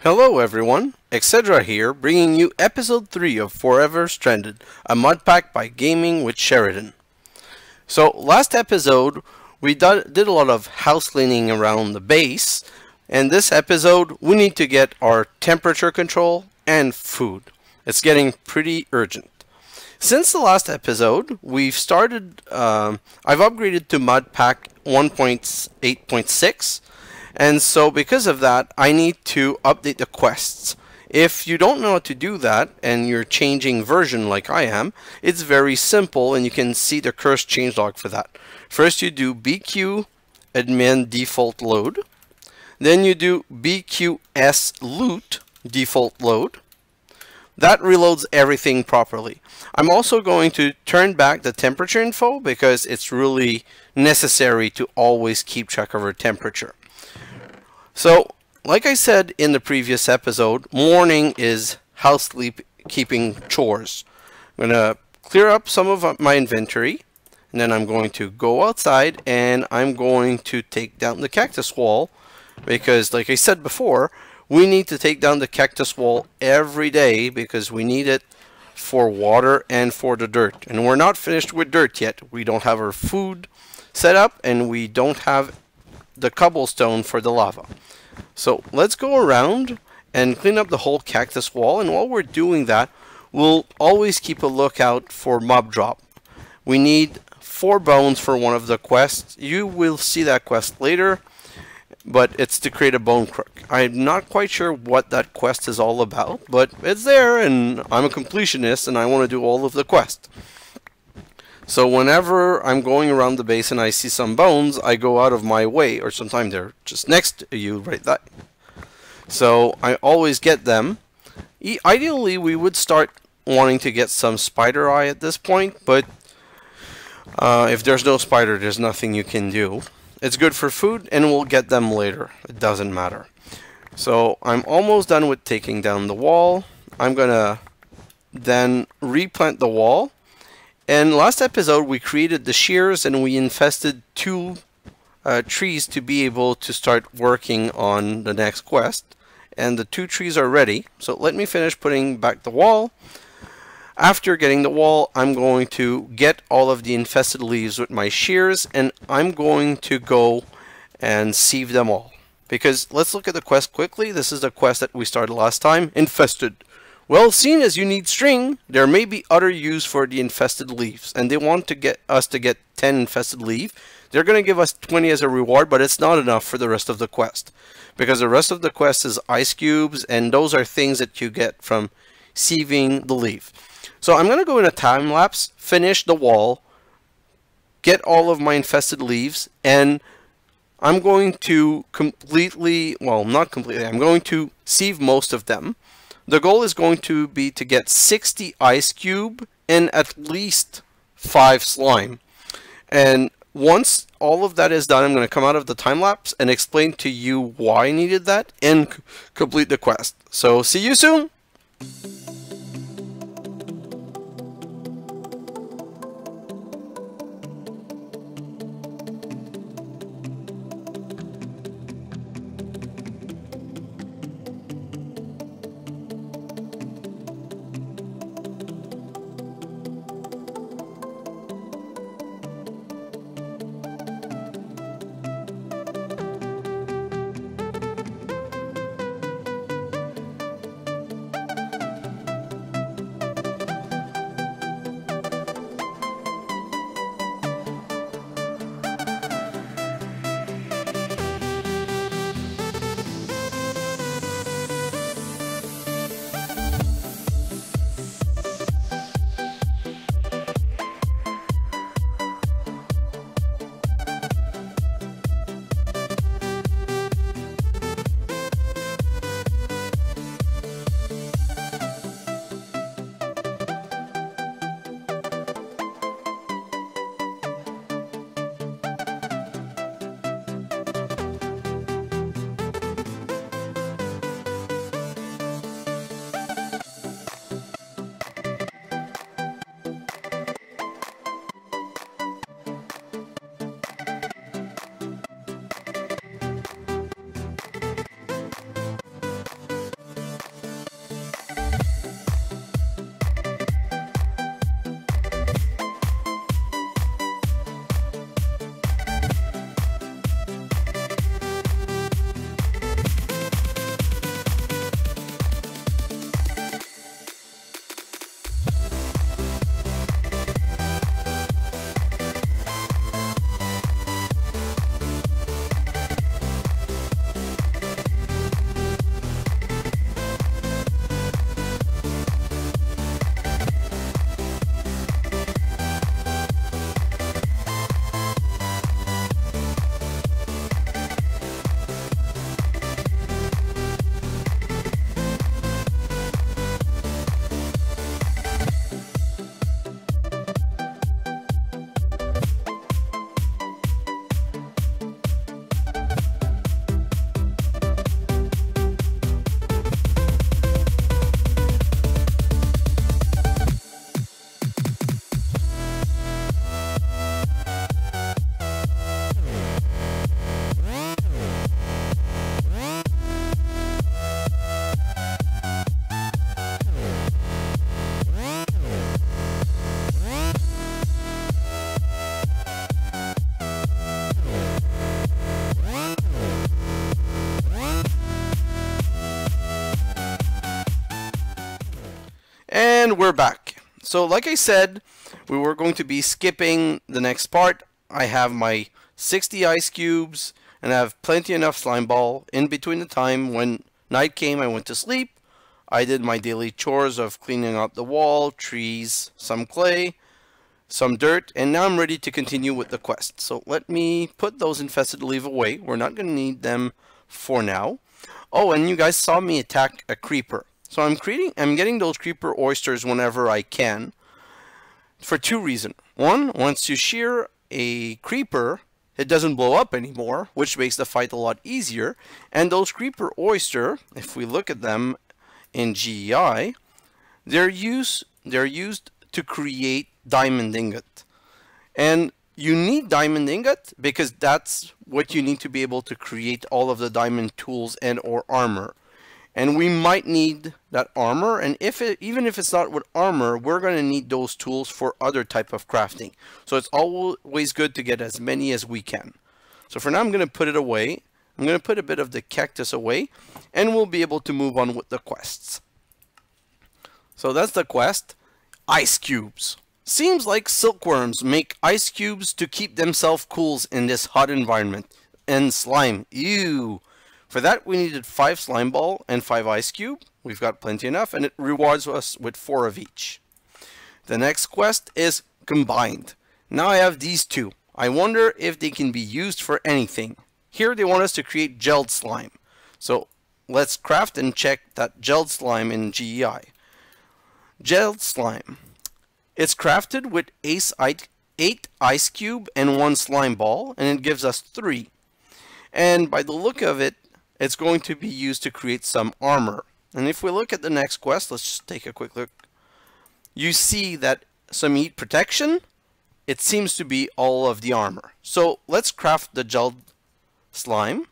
Hello everyone, xHedra here, bringing you episode 3 of Forever Stranded, a mod pack by Gaming with Sheridan. So last episode we did a lot of house cleaning around the base, and this episode we need to get our temperature control and food. It's getting pretty urgent. Since the last episode, we've started, I've upgraded to mod pack 1.8.6. And so because of that, I need to update the quests. If you don't know how to do that, and you're changing version like I am, it's very simple, and you can see the cursed changelog for that. First you do BQ admin default load. Then you do BQS loot default load. That reloads everything properly. I'm also going to turn back the temperature info because it's really necessary to always keep track of our temperature. So, like I said in the previous episode, morning is housekeeping chores. I'm going to clear up some of my inventory, and then I'm going to go outside and I'm going to take down the cactus wall because, like I said before, we need to take down the cactus wall every day because we need it for water and for the dirt. And we're not finished with dirt yet. We don't have our food set up and we don't have the cobblestone for the lava. So let's go around and clean up the whole cactus wall, and while we're doing that, we'll always keep a lookout for mob drop. We need 4 bones for one of the quests. You will see that quest later, but it's to create a bone crook. I'm not quite sure what that quest is all about, but it's there, and I'm a completionist and I want to do all of the quest. So whenever I'm going around the base and I see some bones, I go out of my way, or sometimes they're just next to you right there. So I always get them. Ideally, we would start wanting to get some spider eye at this point, but if there's no spider, there's nothing you can do. It's good for food, and we'll get them later. It doesn't matter. So I'm almost done with taking down the wall. I'm gonna then replant the wall. And last episode we created the shears and we infested 2 trees to be able to start working on the next quest. And the 2 trees are ready. So let me finish putting back the wall. After getting the wall, I'm going to get all of the infested leaves with my shears, and I'm going to go and sieve them all. Because let's look at the quest quickly. This is the quest that we started last time, Infested. Well, seeing as you need string, there may be other use for the infested leaves, and they want to get us to get 10 infested leaf. They're going to give us 20 as a reward, but it's not enough for the rest of the quest, because the rest of the quest is ice cubes, and those are things that you get from sieving the leaf. So I'm going to go in a time lapse, finish the wall, get all of my infested leaves, and I'm going to completely, well, not completely, I'm going to sieve most of them. The goal is going to be to get 60 ice cube and at least 5 slime. And once all of that is done, I'm going to come out of the time lapse and explain to you why I needed that and complete the quest. So see you soon! And we're back. So like I said, we were going to be skipping the next part. I have my 60 ice cubes, and I have plenty enough slime ball. In between the time when night came, I went to sleep. I did my daily chores of cleaning out the wall, trees, some clay, some dirt, and now I'm ready to continue with the quest. So let me put those infested leaf away. We're not going to need them for now. Oh, and you guys saw me attack a creeper. So I'm getting those creeper oysters whenever I can for two reasons. One, once you shear a creeper, it doesn't blow up anymore, which makes the fight a lot easier. And those creeper oyster, if we look at them in GEI, they're used to create diamond ingot. And you need diamond ingot because that's what you need to be able to create all of the diamond tools and or armor. And we might need that armor, and even if it's not with armor, we're going to need those tools for other type of crafting. So it's always good to get as many as we can. So for now, I'm going to put it away. I'm going to put a bit of the cactus away, and we'll be able to move on with the quests. So that's the quest. Ice cubes. Seems like silkworms make ice cubes to keep themselves cool in this hot environment. And slime. Ew. For that, we needed 5 slime ball and 5 ice cube. We've got plenty enough, and it rewards us with 4 of each. The next quest is combined. Now I have these two. I wonder if they can be used for anything. Here they want us to create gelled slime. So let's craft and check that gelled slime in GEI. Gelled slime. It's crafted with 8 ice cube and 1 slime ball, and it gives us 3. And by the look of it, it's going to be used to create some armor. And if we look at the next quest, let's just take a quick look. You see that some heat protection, it seems to be all of the armor. So let's craft the gelled slime,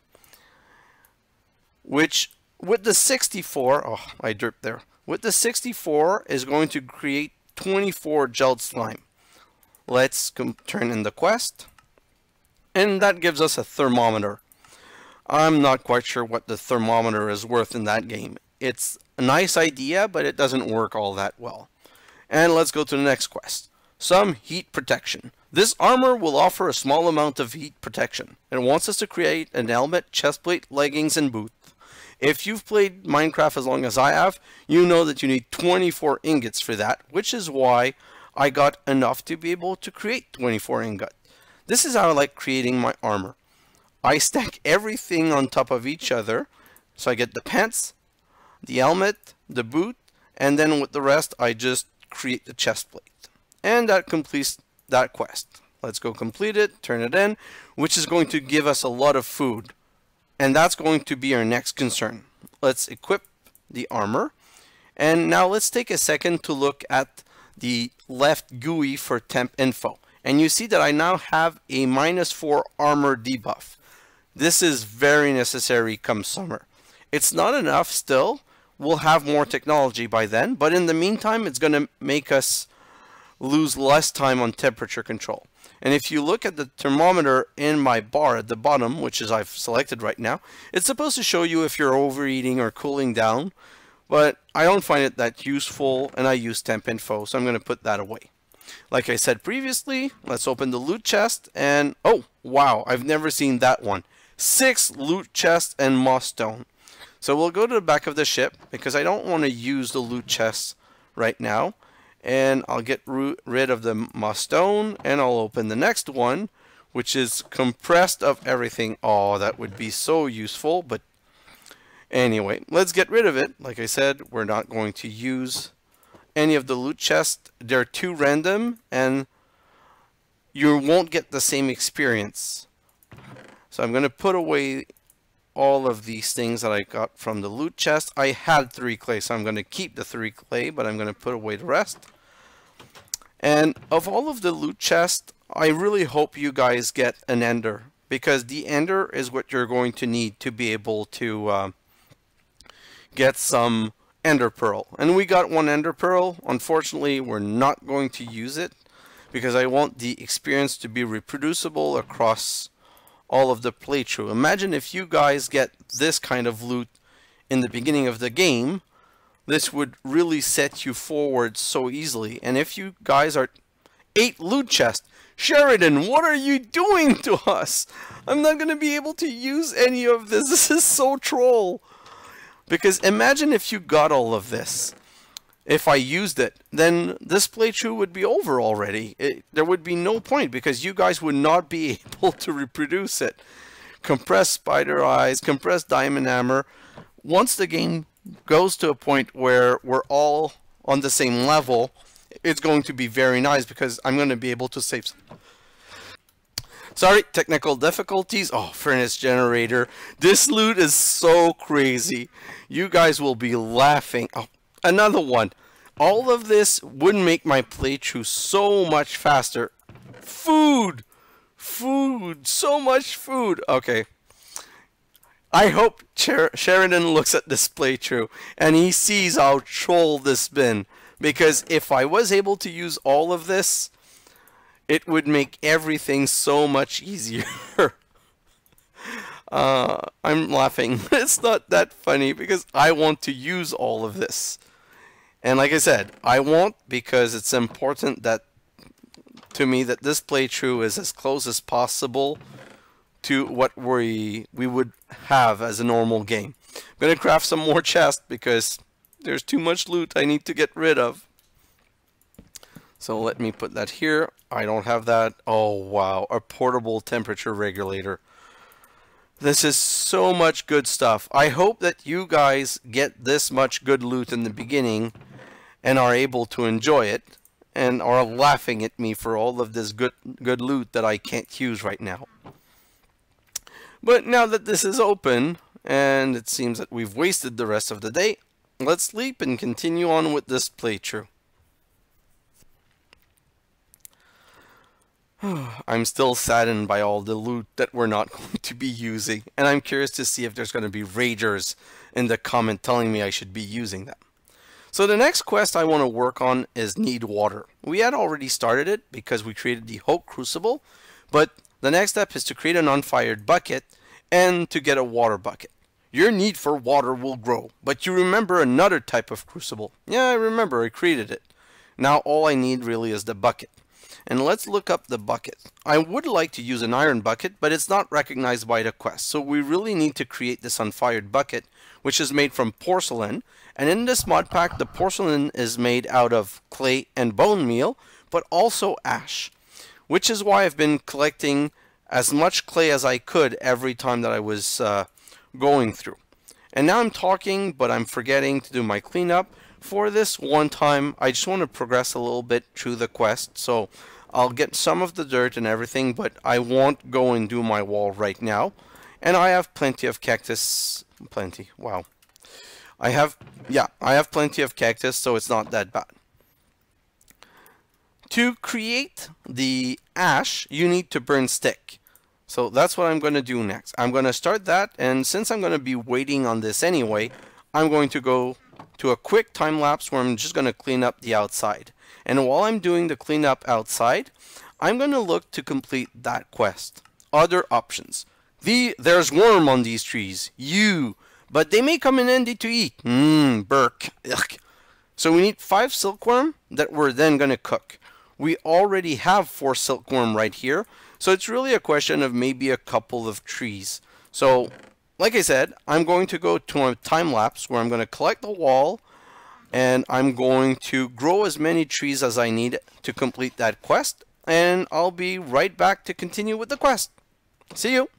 which with the 64, oh, I dripped there. With the 64 is going to create 24 gelled slime. Let's turn in the quest, and that gives us a thermometer. I'm not quite sure what the thermometer is worth in that game. It's a nice idea, but it doesn't work all that well. And let's go to the next quest. Some heat protection. This armor will offer a small amount of heat protection. It wants us to create an helmet, chestplate, leggings, and boot. If you've played Minecraft as long as I have, you know that you need 24 ingots for that, which is why I got enough to be able to create 24 ingots. This is how I like creating my armor. I stack everything on top of each other. So I get the pants, the helmet, the boot, and then with the rest, I just create the chest plate. And that completes that quest. Let's go complete it, turn it in, which is going to give us a lot of food. And that's going to be our next concern. Let's equip the armor. And now let's take a second to look at the left GUI for tempinfo. And you see that I now have a -4 armor debuff. This is very necessary come summer. It's not enough still. We'll have more technology by then, but in the meantime, it's going to make us lose less time on temperature control. And if you look at the thermometer in my bar at the bottom, which is I've selected right now, it's supposed to show you if you're overeating or cooling down, but I don't find it that useful, and I use tempinfo, so I'm going to put that away. Like I said previously, let's open the loot chest, and oh, wow, I've never seen that one. 6 loot chests and moss stone. So we'll go to the back of the ship because I don't want to use the loot chests right now. And I'll get rid of the moss stone, and I'll open the next one, which is compressed of everything. Oh, that would be so useful. But anyway, let's get rid of it. Like I said, we're not going to use any of the loot chests. They're too random, and you won't get the same experience. So I'm going to put away all of these things that I got from the loot chest. I had 3 clay, so I'm going to keep the 3 clay, but I'm going to put away the rest. And of all of the loot chest, I really hope you guys get an ender, because the ender is what you're going to need to be able to get some ender pearl. And we got 1 ender pearl. Unfortunately, we're not going to use it because I want the experience to be reproducible across all of the playthrough. Imagine if you guys get this kind of loot in the beginning of the game. this would really set you forward so easily. And if you guys are 8 loot chests, Sheridan, what are you doing to us? I'm not going to be able to use any of this. This is so troll. Because imagine if you got all of this. If I used it, then this playthrough would be over already. There would be no point because you guys would not be able to reproduce it. Compressed spider eyes, compressed diamond hammer. Once the game goes to a point where we're all on the same level, it's going to be very nice because I'm going to be able to save. Sorry, technical difficulties. Oh, furnace generator. This loot is so crazy. You guys will be laughing. Oh, another one. All of this would make my playthrough so much faster. Food! Food! So much food! Okay. I hope Sheridan looks at this playthrough and he sees how troll this been. Because if I was able to use all of this, it would make everything so much easier. I'm laughing. It's not that funny because I want to use all of this. And like I said, I want because it's important that to me that this playthrough is as close as possible to what we would have as a normal game. I'm going to craft some more chests because there's too much loot I need to get rid of. So let me put that here. I don't have that. Oh wow, a portable temperature regulator. This is so much good stuff. I hope that you guys get this much good loot in the beginning and are able to enjoy it and are laughing at me for all of this good loot that I can't use right now. But now that this is open and it seems that we've wasted the rest of the day, let's sleep and continue on with this playthrough. I'm still saddened by all the loot that we're not going to be using, and I'm curious to see if there's going to be ragers in the comment telling me I should be using them. So the next quest I want to work on is need water. We had already started it because we created the Hulk Crucible, but the next step is to create an unfired bucket and to get a water bucket. Your need for water will grow, but you remember another type of crucible. Yeah, I remember, I created it. Now all I need really is the bucket. And let's look up the bucket. I would like to use an iron bucket, but it's not recognized by the quest. So we really need to create this unfired bucket, which is made from porcelain. And in this mod pack, the porcelain is made out of clay and bone meal, but also ash. Which is why I've been collecting as much clay as I could every time that I was going through. And now I'm talking, but I'm forgetting to do my cleanup. For this one time, I just want to progress a little bit through the quest. So I'll get some of the dirt and everything, but I won't go and do my wall right now. And I have plenty of cactus. Plenty. Wow. I have plenty of cactus, so it's not that bad. To create the ash, you need to burn stick. So that's what I'm going to do next. I'm going to start that, and since I'm going to be waiting on this anyway, I'm going to go to a quick time lapse where I'm just going to clean up the outside. And while I'm doing the cleanup outside, I'm going to look to complete that quest. Other options. There's worm on these trees. But they may come in handy to eat. Burk. Ugh. So we need 5 silkworm that we're then going to cook. We already have 4 silkworm right here. So it's really a question of maybe a couple of trees. So like I said, I'm going to go to a time lapse where I'm going to collect the wall and I'm going to grow as many trees as I need to complete that quest, and I'll be right back to continue with the quest. See you!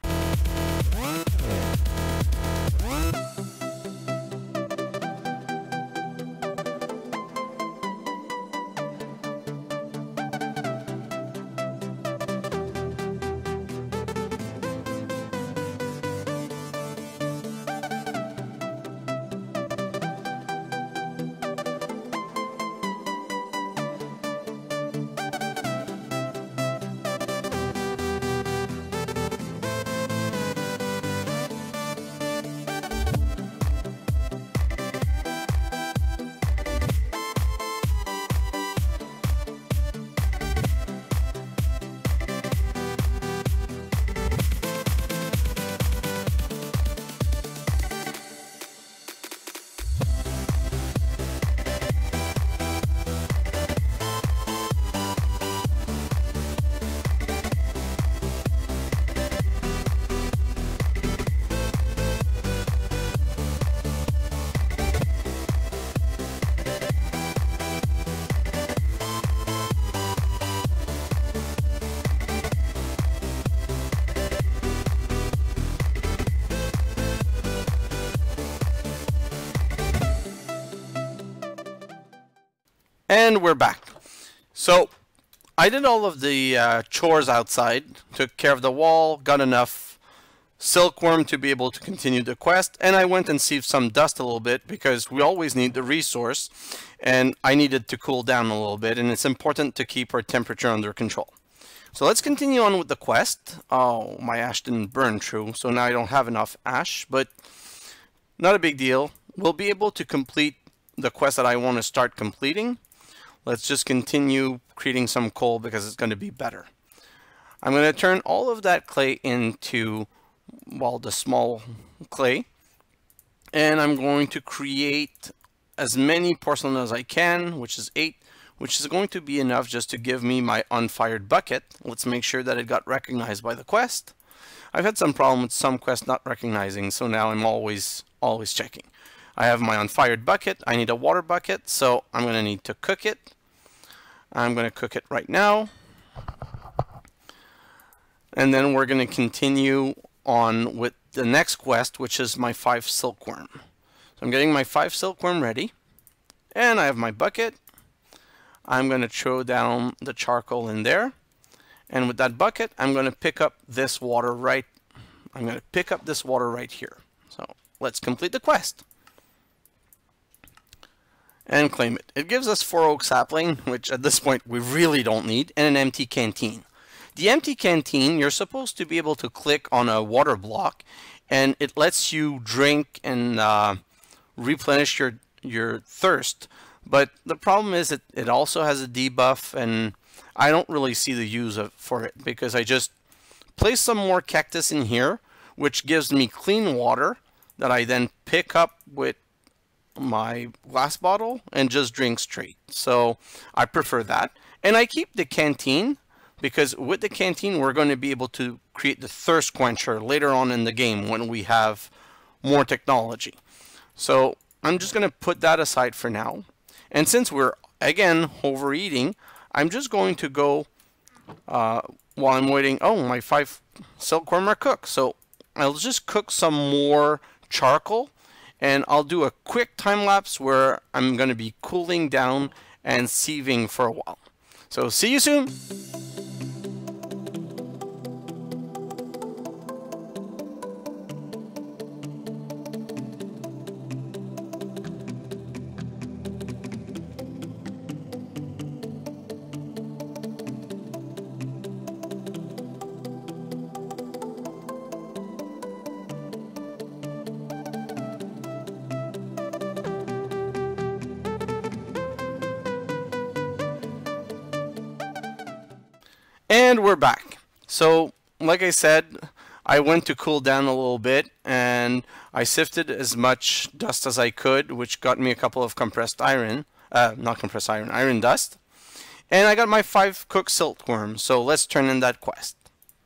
And we're back. So I did all of the chores outside, took care of the wall, got enough silkworm to be able to continue the quest, and I went and sieved some dust a little bit because we always need the resource, and I needed to cool down a little bit, and it's important to keep our temperature under control. So let's continue on with the quest. Oh, my ash didn't burn true, so now I don't have enough ash, but not a big deal. We'll be able to complete the quest that I want to start completing. Let's just continue creating some coal because it's going to be better. I'm going to turn all of that clay into, well, the small clay. And I'm going to create as many porcelain as I can, which is 8, which is going to be enough just to give me my unfired bucket. Let's make sure that it got recognized by the quest. I've had some problem with some quests not recognizing, so now I'm always checking. I have my unfired bucket. I need a water bucket, so I'm going to need to cook it. I'm going to cook it right now. And then we're going to continue on with the next quest, which is my 5 silkworm. So I'm getting my 5 silkworm ready. And I have my bucket. I'm going to throw down the charcoal in there. And with that bucket, I'm going to pick up this water right. I'm going to pick up this water right here. So let's complete the quest. And claim it. It gives us 4 oak sapling, which at this point we really don't need, and an empty canteen. The empty canteen, you're supposed to be able to click on a water block, and it lets you drink and replenish your thirst. But the problem is it also has a debuff, and I don't really see the use for it, because I just place some more cactus in here, which gives me clean water that I then pick up with my glass bottle and just drink straight. So I prefer that. And I keep the canteen because with the canteen we're going to be able to create the thirst quencher later on in the game when we have more technology. So I'm just going to put that aside for now. And since we're again overeating, I'm just going to go while I'm waiting. Oh, my 5 silkworm are cooked. So I'll just cook some more charcoal. And I'll do a quick time lapse where I'm going to be cooling down and sieving for a while. So see you soon. And we're back. So, like I said, I went to cool down a little bit, and I sifted as much dust as I could, which got me a couple of compressed iron, not compressed iron, iron dust. And I got my 5 cooked silkworms, so let's turn in that quest.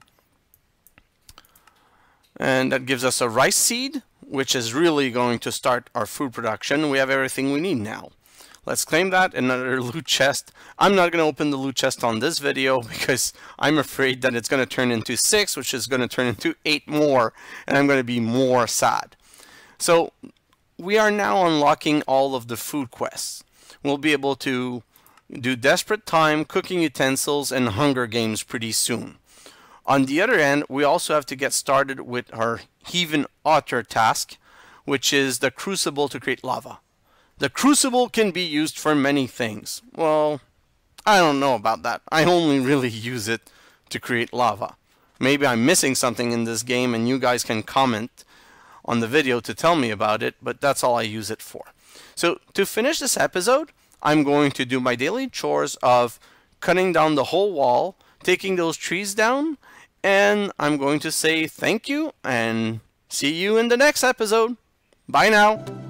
And that gives us a rice seed, which is really going to start our food production. We have everything we need now. Let's claim that. Another loot chest. I'm not going to open the loot chest on this video because I'm afraid that it's going to turn into 6, which is going to turn into 8 more, and I'm going to be more sad. So we are now unlocking all of the food quests. We'll be able to do Desperate Time, Cooking Utensils, and Hunger Games pretty soon. On the other end, we also have to get started with our Heathen Otter task, which is the Crucible to create lava. The Crucible can be used for many things. Well, I don't know about that. I only really use it to create lava. Maybe I'm missing something in this game and you guys can comment on the video to tell me about it, but that's all I use it for. So to finish this episode, I'm going to do my daily chores of cutting down the whole wall, taking those trees down, and I'm going to say thank you and see you in the next episode. Bye now.